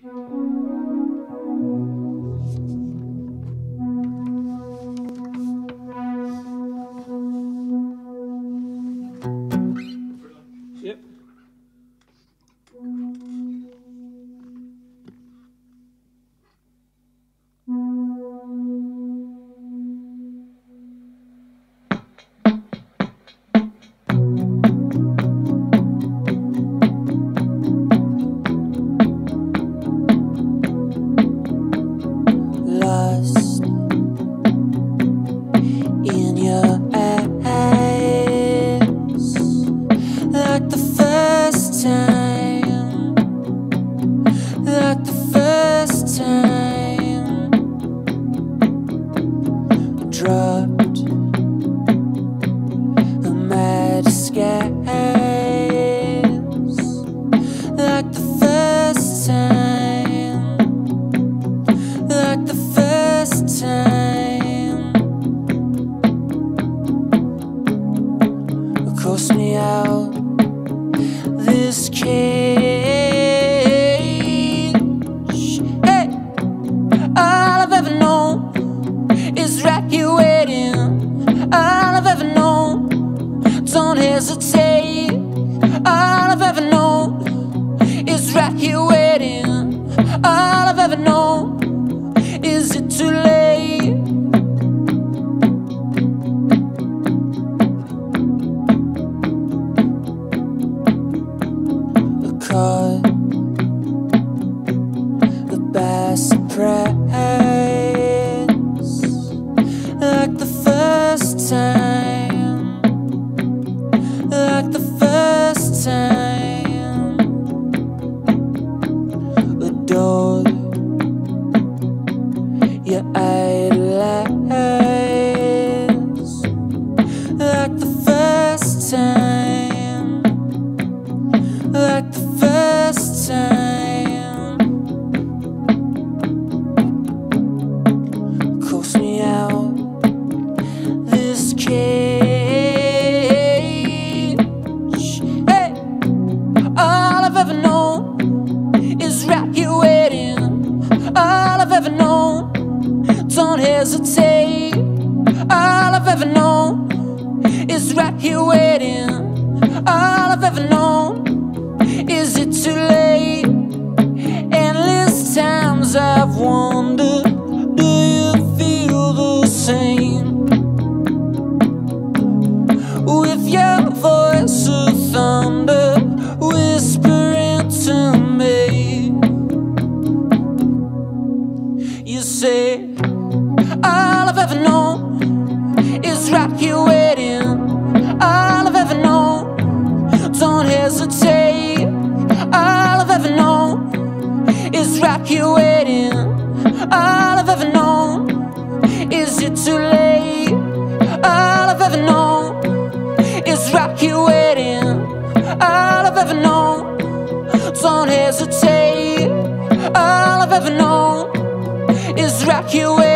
Yep. Lost in your eyes, like the first time, like the first time. Dropped a mad skies, like the first time, like the first time. Cost me out this cage. Hey, all I've ever known is right here waiting. All I've ever known, don't hesitate. All I've ever known is right here waiting. All I've ever known, is it too late? Caught by surprise, like the first time, like the first time. Adored your idolize, like the first time, like the first time. Cost me out this cage. Hey, all I've ever known is right here waiting. All I've ever known, don't hesitate. All I've ever known is right here waiting. All I've ever known, is it too late? Endless times I've wondered, do you feel the same? With your voice of thunder whispering to me, you say, all I've ever known is right here waiting. All I've ever known, don't hesitate. All I've ever known is right here waiting. All I've ever known, is it too late? All I've ever known is right here waiting. All I've ever known, don't hesitate. All I've ever known is right here waiting.